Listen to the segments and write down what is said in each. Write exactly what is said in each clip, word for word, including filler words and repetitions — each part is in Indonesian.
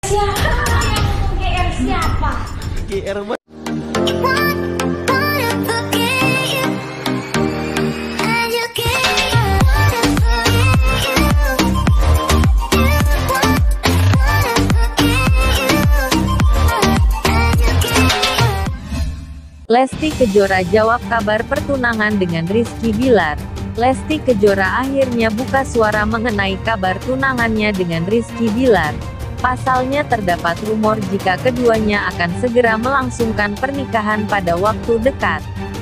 Siapa yang G R siapa? G R banget. Lesti Kejora jawab kabar pertunangan dengan Rizky Bilar. Lesti Kejora akhirnya buka suara mengenai kabar tunangannya dengan Rizky Bilar. Pasalnya terdapat rumor jika keduanya akan segera melangsungkan pernikahan pada waktu dekat.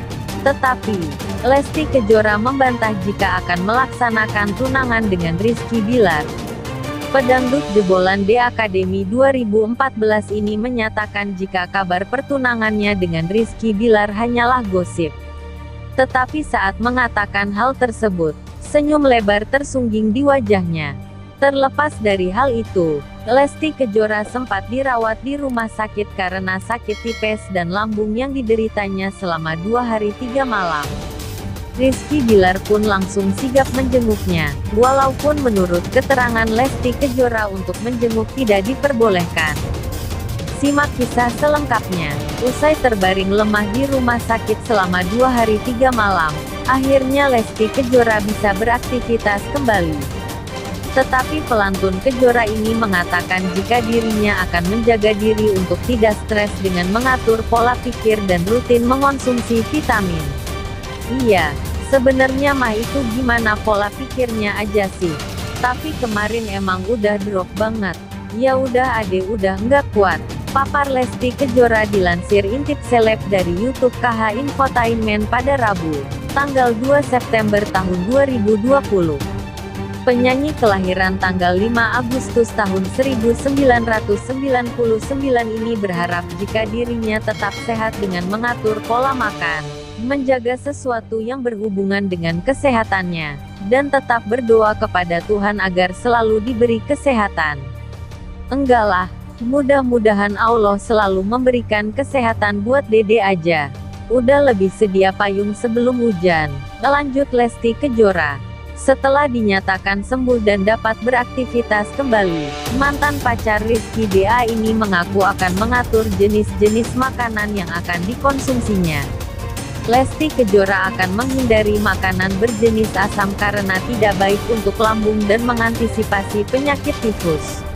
Tetapi, Lesti Kejora membantah jika akan melaksanakan tunangan dengan Rizky Bilar. Pedangdut jebolan The Academy dua ribu empat belas ini menyatakan jika kabar pertunangannya dengan Rizky Bilar hanyalah gosip. Tetapi saat mengatakan hal tersebut, senyum lebar tersungging di wajahnya. Terlepas dari hal itu, Lesti Kejora sempat dirawat di rumah sakit karena sakit tipes dan lambung yang dideritanya selama dua hari tiga malam. Rizky Bilar pun langsung sigap menjenguknya, walaupun menurut keterangan Lesti Kejora untuk menjenguk tidak diperbolehkan. Simak kisah selengkapnya. Usai terbaring lemah di rumah sakit selama dua hari tiga malam, akhirnya Lesti Kejora bisa beraktivitas kembali. Tetapi pelantun Kejora ini mengatakan jika dirinya akan menjaga diri untuk tidak stres dengan mengatur pola pikir dan rutin mengonsumsi vitamin. Iya, sebenarnya mah itu gimana pola pikirnya aja sih. Tapi kemarin emang udah drop banget. Ya udah ade udah nggak kuat. Papar Lesti Kejora dilansir intip seleb dari YouTube K H Infotainment pada Rabu, tanggal dua September tahun dua ribu dua puluh. Penyanyi kelahiran tanggal lima Agustus tahun seribu sembilan ratus sembilan puluh sembilan ini berharap jika dirinya tetap sehat dengan mengatur pola makan, menjaga sesuatu yang berhubungan dengan kesehatannya, dan tetap berdoa kepada Tuhan agar selalu diberi kesehatan. Enggak lah, mudah-mudahan Allah selalu memberikan kesehatan buat Dede aja. Udah lebih sedia payung sebelum hujan, lanjut Lesti Kejora. Setelah dinyatakan sembuh dan dapat beraktivitas kembali, mantan pacar Rizky Bilar ini mengaku akan mengatur jenis-jenis makanan yang akan dikonsumsinya. Lesti Kejora akan menghindari makanan berjenis asam karena tidak baik untuk lambung dan mengantisipasi penyakit tifus.